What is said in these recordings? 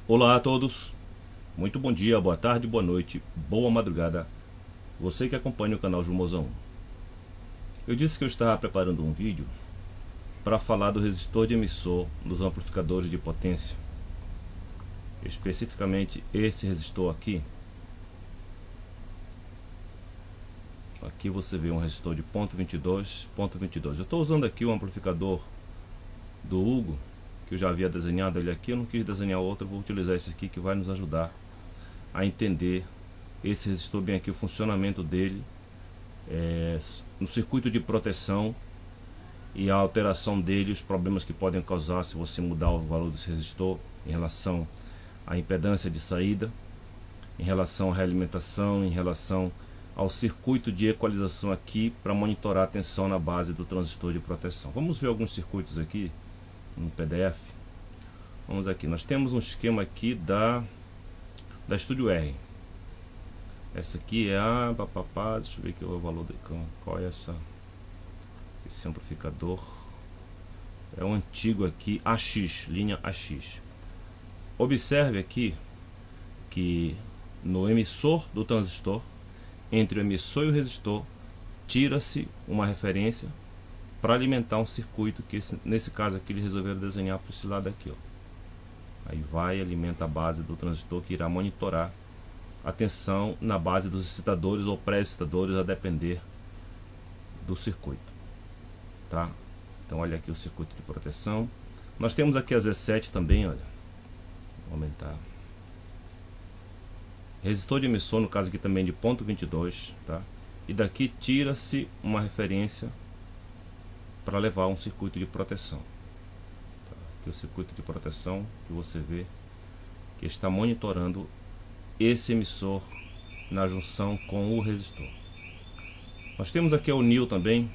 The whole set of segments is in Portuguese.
Olá a todos, muito bom dia, boa tarde, boa noite, boa madrugada, você que acompanha o canal Jumozão. Eu disse que eu estava preparando um vídeo para falar do resistor de emissor dos amplificadores de potência, especificamente esse resistor aqui. Aqui você vê um resistor de ponto 22. Eu estou usando aqui o amplificador do Hugo, que eu já havia desenhado ele aqui. Eu não quis desenhar outro, vou utilizar esse aqui que vai nos ajudar a entender esse resistor bem aqui, o funcionamento dele no circuito de proteção e a alteração dele, os problemas que podem causar se você mudar o valor desse resistor em relação à impedância de saída, em relação à realimentação, em relação ao circuito de equalização aqui para monitorar a tensão na base do transistor de proteção. Vamos ver alguns circuitos aqui no PDF. Vamos aqui, nós temos um esquema aqui da Studio R. Essa aqui é a deixa eu ver aqui o valor de qual é esse amplificador. É um antigo aqui, AX, linha AX. Observe aqui que no emissor do transistor, entre o emissor e o resistor, tira-se uma referência para alimentar um circuito que nesse caso aqui eles resolveram desenhar para esse lado aqui, ó. Aí vai, alimenta a base do transistor, que irá monitorar a tensão na base dos excitadores ou pré-excitadores, a depender do circuito, tá? Então olha aqui o circuito de proteção. Nós temos aqui a Z7 também, olha. Vou aumentar. Resistor de emissor, no caso aqui também de ponto 22, tá? E daqui tira-se uma referência para levar um circuito de proteção. Tá? Aqui o circuito de proteção que você vê que está monitorando esse emissor na junção com o resistor. Nós temos aqui o NIL também.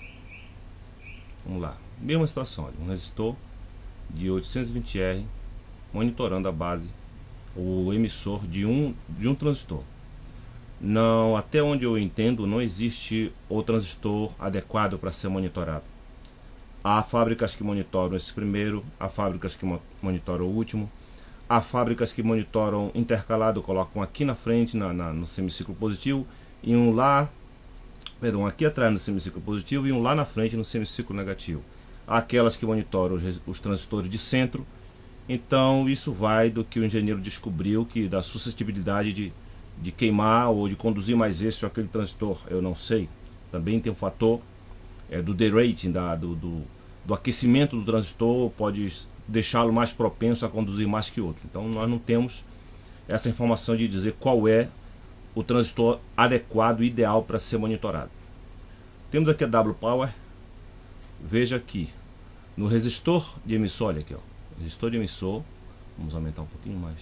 Vamos lá, mesma situação, olha, um resistor de 820R monitorando a base, o emissor de um transistor. Não, até onde eu entendo, não existe o transistor adequado para ser monitorado. Há fábricas que monitoram esse primeiro, há fábricas que monitoram o último, há fábricas que monitoram intercalado, colocam aqui na frente no semiciclo positivo e um lá, perdão, aqui atrás no semiciclo positivo e um lá na frente no semiciclo negativo. Há aquelas que monitoram os transistores de centro. Então isso vai do que o engenheiro descobriu, que da suscetibilidade de queimar ou de conduzir mais esse ou aquele transistor, eu não sei. Também tem um fator do derating, do aquecimento do transistor, pode deixá-lo mais propenso a conduzir mais que outros. Então nós não temos essa informação de dizer qual é o transistor adequado, ideal para ser monitorado. Temos aqui a W Power. Veja aqui no resistor de emissor, olha aqui, ó, resistor de emissor, vamos aumentar um pouquinho mais.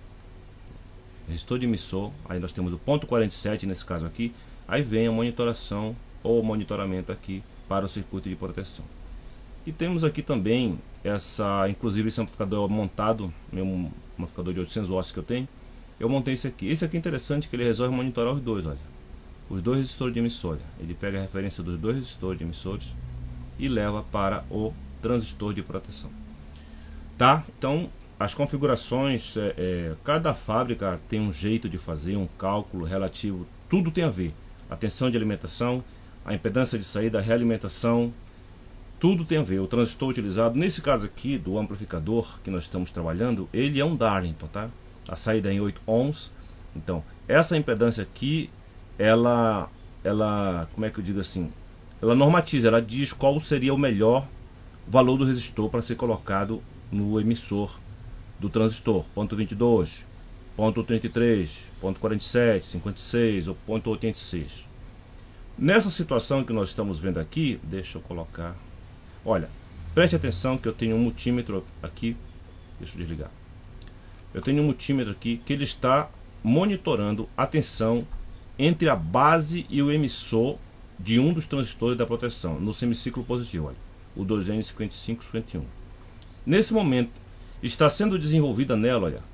Resistor de emissor, aí nós temos o ponto 47 nesse caso aqui, aí vem a monitoração ou monitoramento aqui para o circuito de proteção. E temos aqui também inclusive esse amplificador montado, meu amplificador de 800 watts que eu tenho, eu montei esse aqui. Esse aqui é interessante que ele resolve monitorar os dois, olha, os dois resistores de emissor. Ele pega a referência dos dois resistores de emissores e leva para o transistor de proteção. Tá? Então as configurações, cada fábrica tem um jeito de fazer, um cálculo relativo, tudo tem a ver. A tensão de alimentação, a impedância de saída, a realimentação, tudo tem a ver. O transistor utilizado, nesse caso aqui do amplificador que nós estamos trabalhando, ele é um Darlington, tá? A saída é em 8 ohms. Então essa impedância aqui, ela como é que eu digo assim, ela normatiza, ela diz qual seria o melhor valor do resistor para ser colocado no emissor do transistor, ponto 22, ponto 33, ponto 47, 56 ou ponto 86. Nessa situação que nós estamos vendo aqui, deixa eu colocar, olha, preste atenção que eu tenho um multímetro aqui, deixa eu desligar, eu tenho um multímetro aqui que ele está monitorando a tensão entre a base e o emissor de um dos transistores da proteção, no semiciclo positivo, olha, o 2N5551. Nesse momento está sendo desenvolvida nela, olha,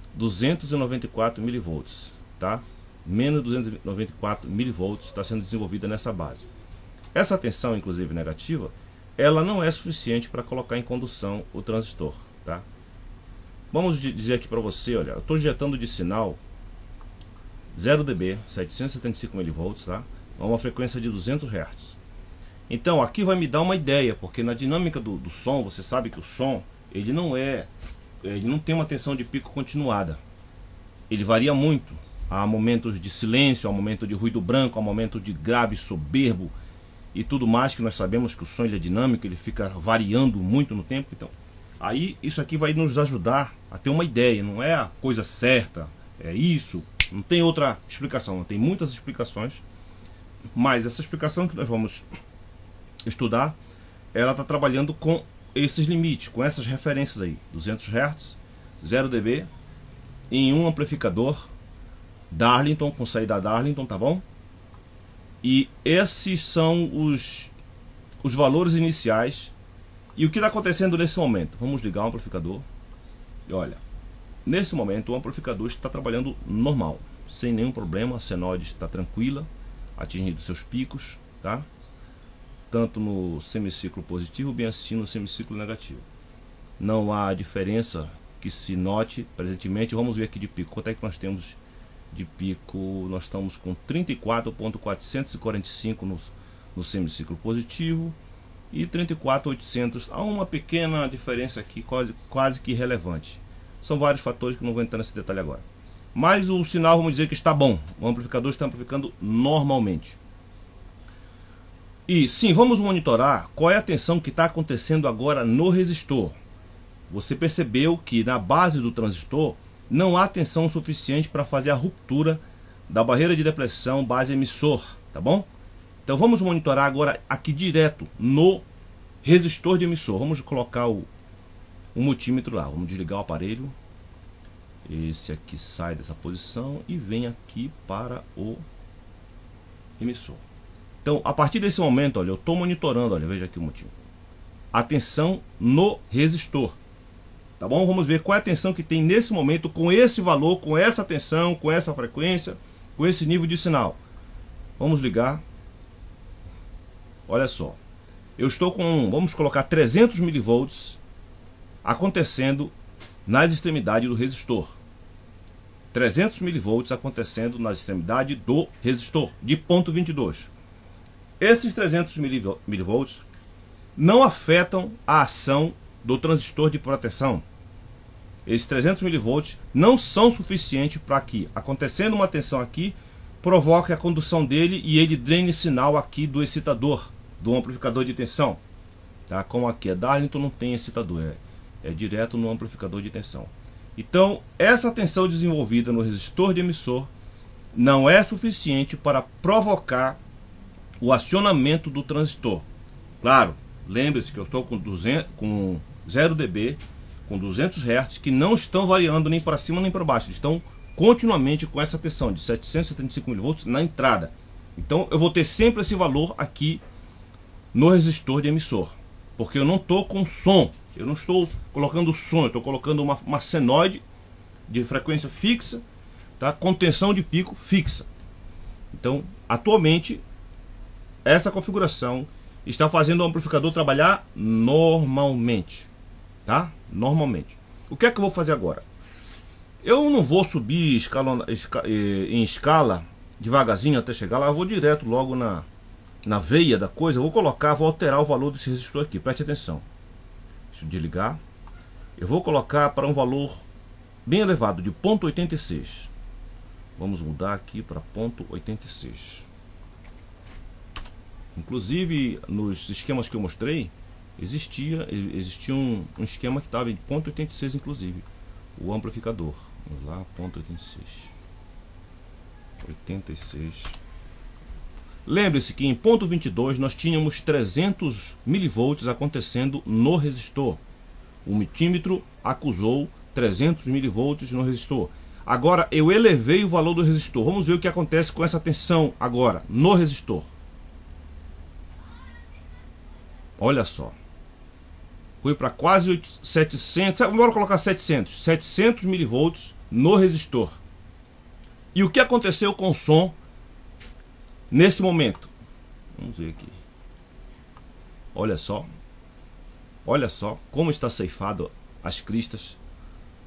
294 mV, tá? Menos 294 mV está sendo desenvolvida nessa base. Essa tensão, inclusive negativa, ela não é suficiente para colocar em condução o transistor, tá? Vamos dizer aqui para você, olha, eu estou injetando de sinal 0 dB, 775 mV, tá? A uma frequência de 200 Hz. Então aqui vai me dar uma ideia, porque na dinâmica do som, você sabe que o som, ele não tem uma tensão de pico continuada. Ele varia muito. Há momentos de silêncio, há momento de ruído branco, há momento de grave, soberbo e tudo mais, que nós sabemos que o som ele é dinâmico, ele fica variando muito no tempo. Então, aí isso aqui vai nos ajudar a ter uma ideia, não é a coisa certa, é isso, não tem outra explicação, não tem muitas explicações, mas essa explicação que nós vamos estudar, ela está trabalhando com esses limites, com essas referências aí, 200 Hz, 0 dB, em um amplificador Darlington, com saída Darlington, tá bom? E esses são os valores iniciais. E o que está acontecendo nesse momento? Vamos ligar o amplificador. E olha, nesse momento o amplificador está trabalhando normal, sem nenhum problema, a senoide está tranquila, atingindo seus picos, tá? Tanto no semiciclo positivo, bem assim no semiciclo negativo. Não há diferença que se note presentemente. Vamos ver aqui de pico. Quanto é que nós temos de pico? Nós estamos com 34.445 no semiciclo positivo e 34.800. Há uma pequena diferença aqui, quase que relevante. São vários fatores que não vou entrar nesse detalhe agora. Mas o sinal, vamos dizer que está bom. O amplificador está amplificando normalmente. E sim, vamos monitorar qual é a tensão que está acontecendo agora no resistor. Você percebeu que na base do transistor não há tensão suficiente para fazer a ruptura da barreira de depressão base emissor, tá bom? Então vamos monitorar agora aqui direto no resistor de emissor. Vamos colocar o multímetro lá, vamos desligar o aparelho. Esse aqui sai dessa posição e vem aqui para o emissor. Então a partir desse momento, olha, eu estou monitorando, olha, veja aqui o multímetro. A tensão no resistor. Tá bom? Vamos ver qual é a tensão que tem nesse momento com esse valor, com essa tensão, com essa frequência, com esse nível de sinal. Vamos ligar. Olha só. Eu estou com, vamos colocar 300 mV acontecendo nas extremidades do resistor. 300 mV acontecendo nas extremidades do resistor de ponto 22. Esses 300 mV não afetam a ação do transistor de proteção. Esses 300 mV não são suficientes para que, acontecendo uma tensão aqui, provoque a condução dele e ele drene sinal aqui do excitador, do amplificador de tensão. Tá? Como aqui é Darlington, não tem excitador, é direto no amplificador de tensão. Então, essa tensão desenvolvida no resistor de emissor não é suficiente para provocar o acionamento do transistor. Claro, lembre-se que eu estou com 0 dB, com 200 Hz, que não estão variando nem para cima nem para baixo, estão continuamente com essa tensão de 775 mV na entrada. Então eu vou ter sempre esse valor aqui no resistor de emissor, porque eu não estou com som, eu não estou colocando som, eu estou colocando uma senoide de frequência fixa, tá? Com tensão de pico fixa. Então atualmente essa configuração está fazendo o amplificador trabalhar normalmente, tá? Normalmente. O que é que eu vou fazer agora? Eu não vou subir em escala devagarzinho até chegar lá. Eu vou direto logo na veia da coisa. Eu vou colocar, vou alterar o valor desse resistor aqui. Preste atenção. Deixa eu desligar. Eu vou colocar para um valor bem elevado, de 0,86. Vamos mudar aqui para 0,86. Inclusive nos esquemas que eu mostrei, existia um esquema que estava em 0,86 inclusive, o amplificador. Vamos lá, 0,86. 86. Lembre-se que em 0,22 nós tínhamos 300 mV acontecendo no resistor. O multímetro acusou 300 mV no resistor. Agora eu elevei o valor do resistor. Vamos ver o que acontece com essa tensão agora no resistor. Olha só. Foi para quase 700, vamos colocar 700 mV no resistor. E o que aconteceu com o som nesse momento? Vamos ver aqui. Olha só como está ceifado as cristas.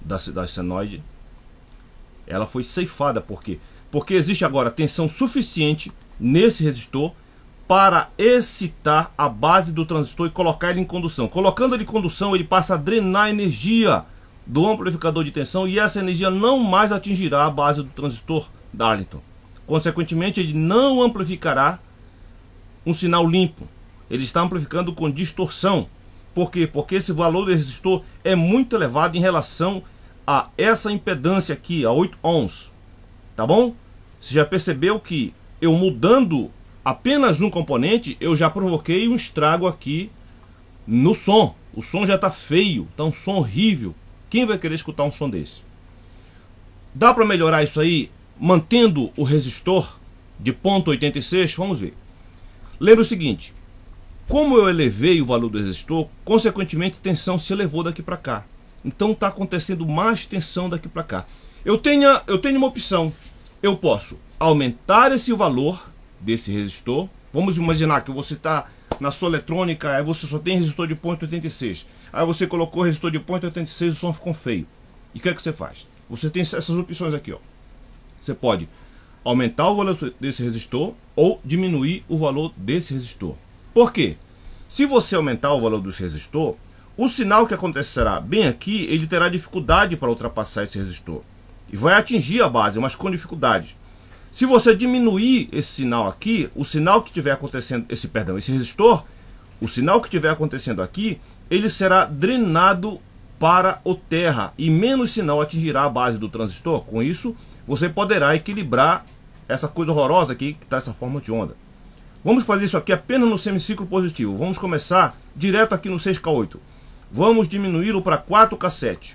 da senoide, ela foi ceifada. Por quê? Porque existe agora tensão suficiente nesse resistor para excitar a base do transistor e colocar ele em condução. Colocando ele em condução, ele passa a drenar a energia do amplificador de tensão e essa energia não mais atingirá a base do transistor Darlington. Consequentemente, ele não amplificará um sinal limpo. Ele está amplificando com distorção. Por quê? Porque esse valor do resistor é muito elevado em relação a essa impedância aqui, a 8 ohms. Tá bom? Você já percebeu que eu mudando apenas um componente, eu já provoquei um estrago aqui no som. O som já está feio, está um som horrível. Quem vai querer escutar um som desse? Dá para melhorar isso aí mantendo o resistor de 0,86? Vamos ver. Lembra o seguinte, como eu elevei o valor do resistor, consequentemente a tensão se elevou daqui para cá. Então está acontecendo mais tensão daqui para cá. Eu tenho uma opção. Eu posso aumentar esse valor desse resistor. Vamos imaginar que você está na sua eletrônica, aí você só tem resistor de 0,86. Aí você colocou resistor de 0,86 e o som ficou feio. E o que é que você faz? Você tem essas opções aqui, ó. Você pode aumentar o valor desse resistor ou diminuir o valor desse resistor. Por quê? Se você aumentar o valor desse resistor, o sinal que acontecerá bem aqui, ele terá dificuldade para ultrapassar esse resistor. E vai atingir a base, mas com dificuldade. Se você diminuir esse sinal aqui, o sinal que estiver acontecendo, esse resistor, o sinal que estiver acontecendo aqui, ele será drenado para o terra e menos sinal atingirá a base do transistor. Com isso, você poderá equilibrar essa coisa horrorosa aqui, que está essa forma de onda. Vamos fazer isso aqui apenas no semiciclo positivo. Vamos começar direto aqui no 6K8. Vamos diminuí-lo para 4K7.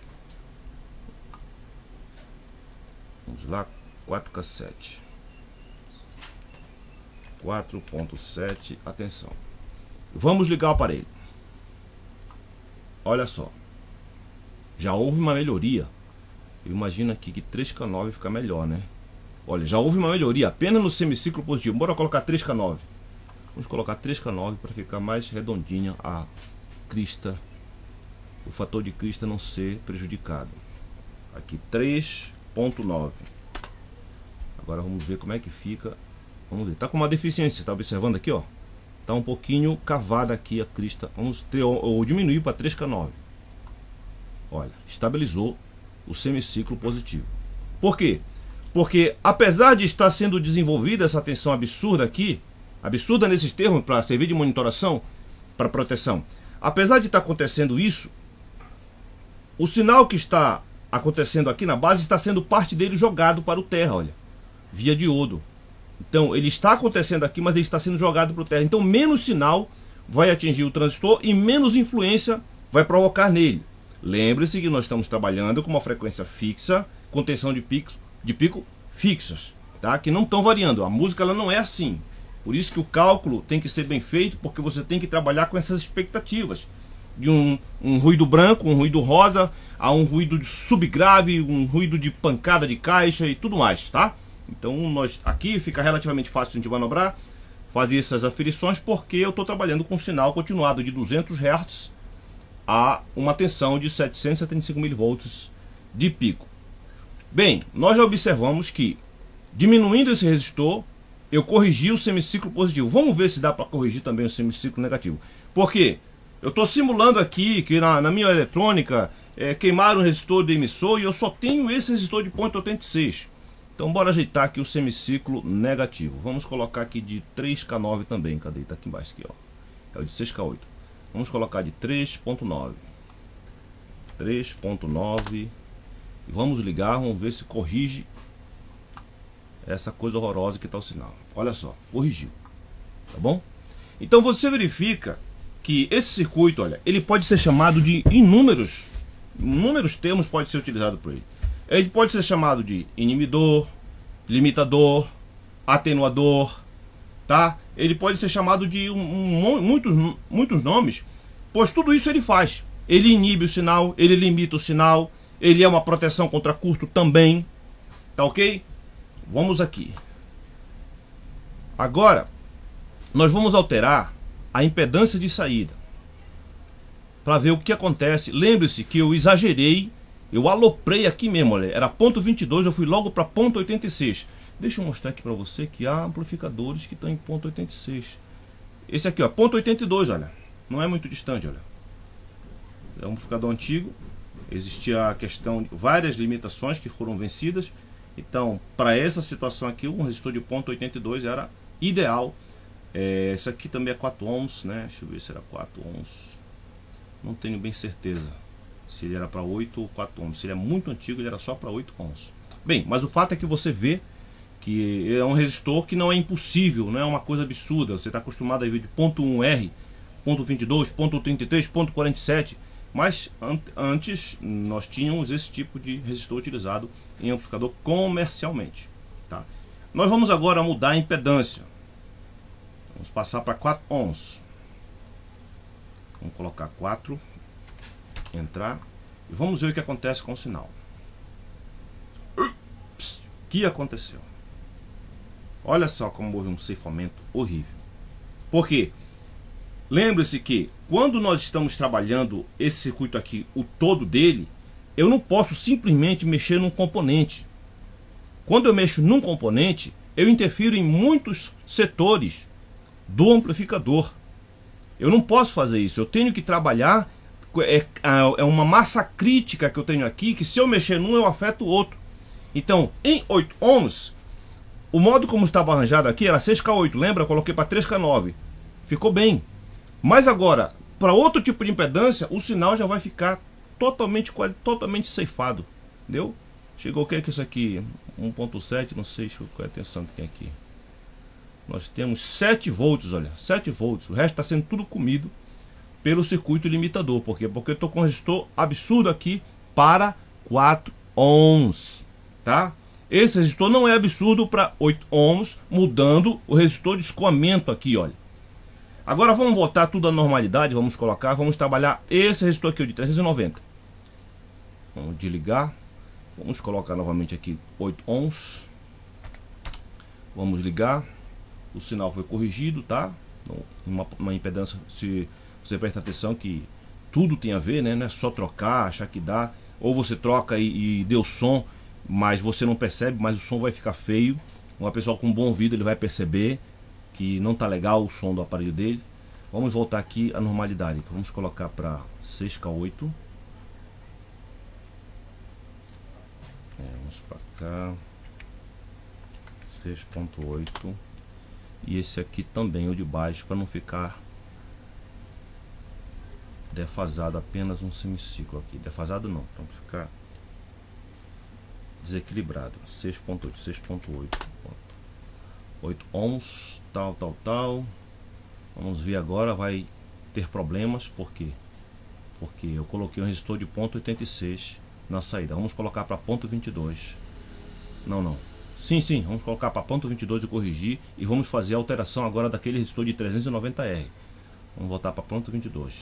Vamos lá, 4K7. 4.7, atenção. Vamos ligar o aparelho. Olha só. Já houve uma melhoria. Eu imagino aqui que 3K9 fica melhor, né? Olha, já houve uma melhoria apenas no semiciclo positivo. Bora colocar 3K9. Vamos colocar 3K9 para ficar mais redondinha a crista. O fator de crista não ser prejudicado. Aqui 3.9. Agora vamos ver como é que fica. Vamos ver. Tá com uma deficiência, tá observando aqui, ó? Tá um pouquinho cavada aqui a crista. Vamos ou diminuir para 3K9. Olha, estabilizou o semiciclo positivo. Por quê? Porque apesar de estar sendo desenvolvida essa tensão absurda aqui, absurda nesses termos para servir de monitoração, para proteção, apesar de estar acontecendo isso, o sinal que está acontecendo aqui na base está sendo parte dele jogado para o terra, olha, via diodo. Então ele está acontecendo aqui, mas ele está sendo jogado para o terra. Então menos sinal vai atingir o transistor e menos influência vai provocar nele. Lembre-se que nós estamos trabalhando com uma frequência fixa, com tensão de pico fixas, tá? Que não estão variando. A música ela não é assim. Por isso que o cálculo tem que ser bem feito, porque você tem que trabalhar com essas expectativas de um ruído branco, um ruído rosa, a um ruído de subgrave, um ruído de pancada de caixa e tudo mais, tá? Então nós aqui fica relativamente fácil de manobrar, fazer essas aferições, porque eu estou trabalhando com um sinal continuado de 200 Hz a uma tensão de 775 mV de pico. Bem, nós já observamos que diminuindo esse resistor, eu corrigi o semiciclo positivo. Vamos ver se dá para corrigir também o semiciclo negativo. Por quê? Eu estou simulando aqui que na minha eletrônica queimaram o resistor do emissor e eu só tenho esse resistor de 0,86. Então bora ajeitar aqui o semiciclo negativo. Vamos colocar aqui de 3K9 também. Cadê? Está aqui embaixo aqui, ó. É o de 6K8. Vamos colocar de 3.9. 3.9. Vamos ligar, vamos ver se corrige essa coisa horrorosa que está o sinal. Olha só, corrigiu. Tá bom? Então você verifica que esse circuito, olha, ele pode ser chamado de inúmeros termos pode ser utilizado por ele. Ele pode ser chamado de inibidor, limitador, atenuador, tá? Ele pode ser chamado de muitos nomes, pois tudo isso ele faz. Ele inibe o sinal, ele limita o sinal, ele é uma proteção contra curto também, tá ok? Vamos aqui. Agora, nós vamos alterar a impedância de saída para ver o que acontece. Lembre-se que eu exagerei Eu aloprei aqui mesmo, olha, era ponto 22, eu fui logo para ponto 86. Deixa eu mostrar aqui para você que há amplificadores que estão em ponto 86. Esse aqui, ó, ponto 82, olha, não é muito distante, olha. É um amplificador antigo, existia a questão de várias limitações que foram vencidas. Então, para essa situação aqui, um resistor de ponto 82 era ideal. Esse aqui também é 4 ohms, né? Deixa eu ver se era 4 ohms. Não tenho bem certeza se ele era para 8 ou 4 ohms. Se ele é muito antigo, ele era só para 8 ohms. Bem, mas o fato é que você vê que é um resistor que não é impossível, não é uma coisa absurda. Você está acostumado a ver de ponto 1R, ponto 22, ponto 33, ponto 47. Mas antes nós tínhamos esse tipo de resistor utilizado em amplificador comercialmente, tá? Nós vamos agora mudar a impedância. Vamos passar para 4 ohms. Vamos colocar 4, entrar e vamos ver o que acontece com o sinal. Ups, o que aconteceu? Olha só como houve um ceifamento horrível. Por quê? Lembre-se que quando nós estamos trabalhando esse circuito aqui, o todo dele, eu não posso simplesmente mexer num componente. Quando eu mexo num componente, eu interfiro em muitos setores do amplificador. Eu não posso fazer isso, eu tenho que trabalhar, é uma massa crítica que eu tenho aqui, que se eu mexer num eu afeto o outro. Então, em 8 ohms, o modo como estava arranjado aqui era 6K8, lembra? Eu coloquei para 3K9, ficou bem. Mas agora, para outro tipo de impedância, o sinal já vai ficar totalmente ceifado, entendeu? Chegou o que é isso aqui? 1.7, não sei qual é a tensão que tem aqui. Nós temos 7 volts, olha, 7 volts. O resto está sendo tudo comido pelo circuito limitador. Por quê? Porque eu estou com um resistor absurdo aqui para 4 ohms, tá? Esse resistor não é absurdo para 8 ohms, mudando o resistor de escoamento aqui, olha. Agora vamos voltar tudo à normalidade, vamos trabalhar esse resistor aqui de 390. Vamos desligar, vamos colocar novamente aqui 8 ohms. Vamos ligar, o sinal foi corrigido, tá? Uma impedância, se você presta atenção que tudo tem a ver, né? Não é só trocar, achar que dá, ou você troca e deu som, mas você não percebe, mas o som vai ficar feio. Uma pessoa com bom ouvido, ele vai perceber que não tá legal o som do aparelho dele. Vamos voltar aqui à normalidade. Vamos colocar para 6K8. Vamos para cá. 6.8. E esse aqui também, o de baixo, para não ficar defasado, apenas um semiciclo aqui. Defasado não, para não ficar desequilibrado. 6.8, 6.8. 8 ohms, tal. Vamos ver agora, vai ter problemas, por quê? Porque eu coloquei um resistor de ponto 86 na saída. Vamos colocar para ponto 22. Não. Sim, vamos colocar para ponto 22 e corrigir. E vamos fazer a alteração agora daquele resistor de 390R. Vamos voltar para ponto 22.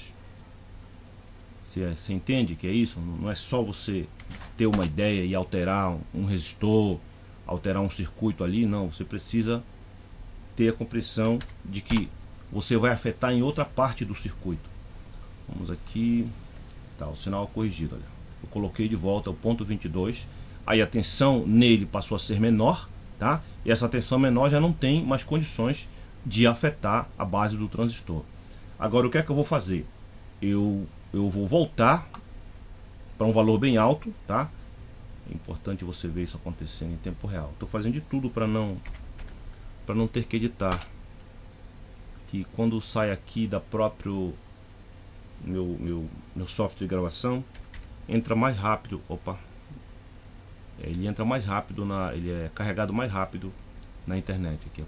Você entende que é isso? Não é só você ter uma ideia e alterar um resistor, alterar um circuito ali, não. Você precisa ter a compreensão de que você vai afetar em outra parte do circuito. Vamos aqui, tá, o sinal corrigido, olha. Eu coloquei de volta o ponto 22, aí a tensão nele passou a ser menor, tá? E essa tensão menor já não tem mais condições de afetar a base do transistor. Agora o que é que eu vou fazer? Eu vou voltar para um valor bem alto, tá? É importante você ver isso acontecendo em tempo real. Estou fazendo de tudo para não ter que editar. Que quando sai aqui da próprio meu software de gravação, entra mais rápido. Opa, ele entra mais rápido ele é carregado mais rápido na internet. Aqui,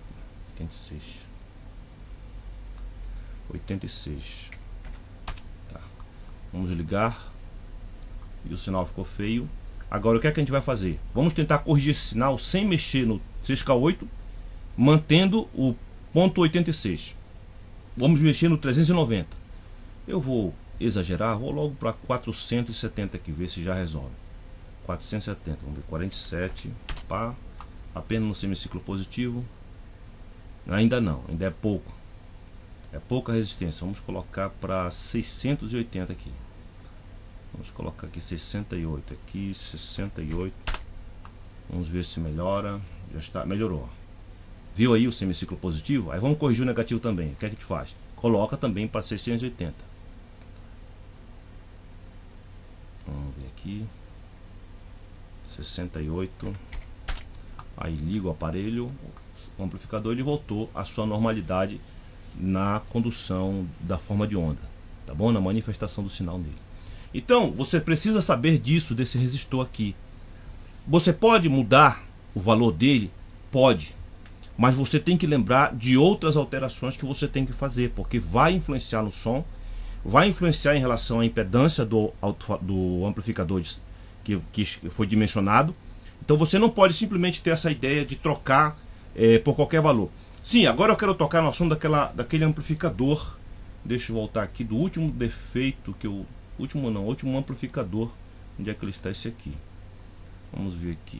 86. Tá. Vamos ligar. E o sinal ficou feio. Agora o que é que a gente vai fazer? Vamos tentar corrigir esse sinal sem mexer no 6K8, mantendo o ponto 86. Vamos mexer no 390. Eu vou exagerar, vou logo para 470 aqui, ver se já resolve. 470, vamos ver, 47, pá, apenas no semiciclo positivo. Ainda não, ainda é pouco. É pouca resistência. Vamos colocar para 680 aqui. Vamos colocar aqui 68, aqui 68. Vamos ver se melhora. Já está, melhorou. Viu aí o semiciclo positivo? Aí vamos corrigir o negativo também. O que é que a gente faz? Coloca também para 680. Vamos ver aqui. 68. Aí liga o aparelho, o amplificador, ele voltou à sua normalidade na condução da forma de onda, tá bom? Na manifestação do sinal nele. Então, você precisa saber disso, desse resistor aqui. Você pode mudar o valor dele? Pode. Mas você tem que lembrar de outras alterações que você tem que fazer, porque vai influenciar no som, vai influenciar em relação à impedância do amplificador que foi dimensionado. Então você não pode simplesmente ter essa ideia de trocar por qualquer valor. Sim, agora eu quero tocar no assunto daquele amplificador. Deixa eu voltar aqui do último defeito que eu... último amplificador. Onde é que ele está? Esse aqui. Vamos ver aqui.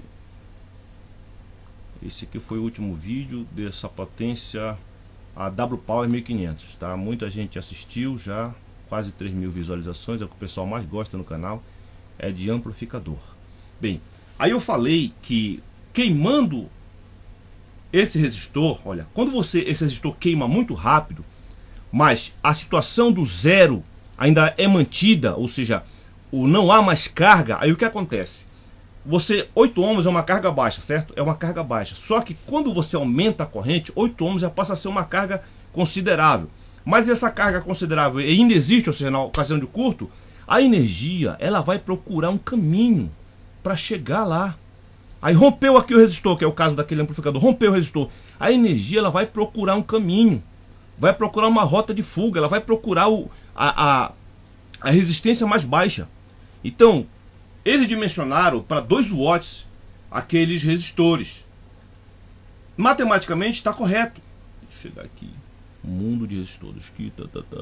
Esse aqui foi o último vídeo dessa potência, a W Power 1500, tá? Muita gente assistiu já, quase 3.000 visualizações, é o que o pessoal mais gosta no canal, é de amplificador. Bem, aí eu falei que queimando esse resistor, olha, quando esse resistor queima muito rápido, mas a situação do zero ainda é mantida, ou seja, não há mais carga, aí o que acontece? 8 ohms é uma carga baixa, certo? É uma carga baixa. Só que quando você aumenta a corrente, 8 ohms já passa a ser uma carga considerável. Mas essa carga considerável ainda existe, ou seja, na ocasião de curto, a energia ela vai procurar um caminho para chegar lá. Aí rompeu aqui o resistor, que é o caso daquele amplificador, rompeu o resistor. A energia ela vai procurar um caminho, vai procurar uma rota de fuga, ela vai procurar a resistência mais baixa. Então, eles dimensionaram para 2 watts aqueles resistores. Matematicamente está correto. Deixa eu chegar aqui. Mundo de resistores. Aqui,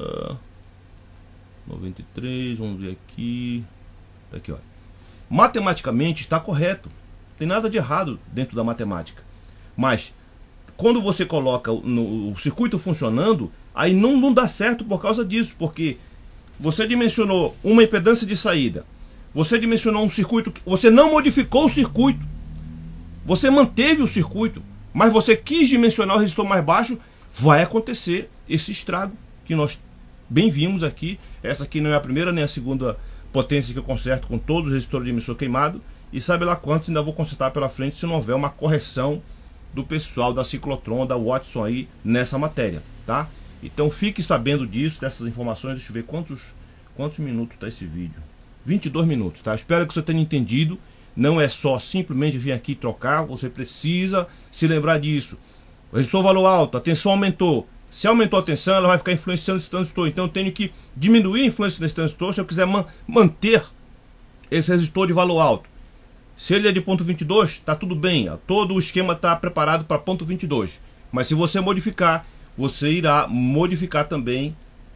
93, vamos ver aqui. Tá aqui, olha. Matematicamente está correto. Não tem nada de errado dentro da matemática. Mas, quando você coloca o circuito funcionando, aí não dá certo por causa disso. Porque você dimensionou uma impedância de saída. Você dimensionou um circuito, você não modificou o circuito, você manteve o circuito, mas você quis dimensionar o resistor mais baixo, vai acontecer esse estrago que nós bem vimos aqui. Essa aqui não é a primeira nem a segunda potência que eu conserto com todos os resistores de emissor queimado, e sabe lá quantos ainda vou consertar pela frente se não houver uma correção do pessoal da Ciclotron, da Watson aí nessa matéria, tá? Então fique sabendo disso, dessas informações. Deixa eu ver quantos minutos está esse vídeo. 22 minutos, tá? Espero que você tenha entendido. Não é só simplesmente vir aqui trocar, você precisa se lembrar disso. O resistor valor alto, a tensão aumentou. Se aumentou a tensão, ela vai ficar influenciando esse transistor. Então eu tenho que diminuir a influência desse transistor se eu quiser manter esse resistor de valor alto. Se ele é de ponto 22, está tudo bem. Todo o esquema está preparado para ponto 22. Mas se você modificar, você irá modificar também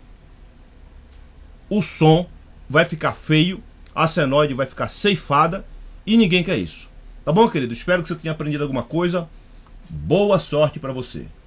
o som. Vai ficar feio, a senoide vai ficar ceifada e ninguém quer isso. Tá bom, querido? Espero que você tenha aprendido alguma coisa. Boa sorte para você.